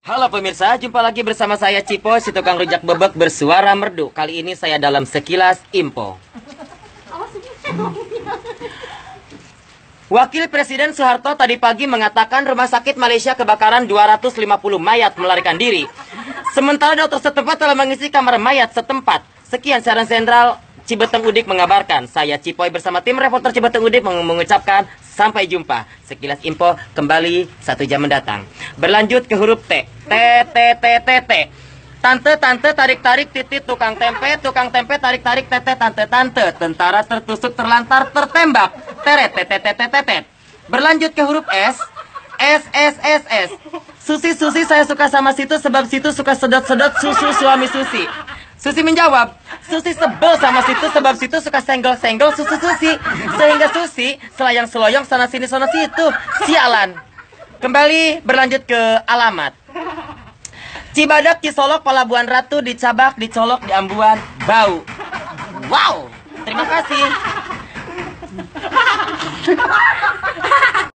Halo pemirsa, jumpa lagi bersama saya Cipo, si tukang rujak bebek bersuara merdu. Kali ini saya dalam Sekilas Info. Wakil Presiden Soeharto tadi pagi mengatakan rumah sakit Malaysia kebakaran 250 mayat melarikan diri. Sementara dokter setempat telah mengisi kamar mayat setempat. Sekian siaran sentral Cibetung Udik mengabarkan. Saya Cipoy bersama tim reporter Cibetung Udik mengucapkan sampai jumpa. Sekilas Info kembali 1 jam mendatang. Berlanjut ke huruf T. T, T, T, T, T. Tante, tante, tarik-tarik, titit, tukang tempe, tarik-tarik, tete, tante, tante. Tentara tertusuk, terlantar, tertembak. Teret, tete, tete, tete. Berlanjut ke huruf S. S, S, S, S. Susi, Susi, saya suka sama situ sebab situ suka sedot-sedot susu suami Susi. Susi menjawab, Susi sebel sama situ sebab situ suka senggol-senggol susu Susi. Sehingga Susi selayang-seloyong sana-sini sana situ. Sialan. Kembali berlanjut ke alamat. Cibadak, Cisolok, Pelabuhan Ratu, Dicabak, Dicolok, Diambuan, Bau. Wow, terima kasih.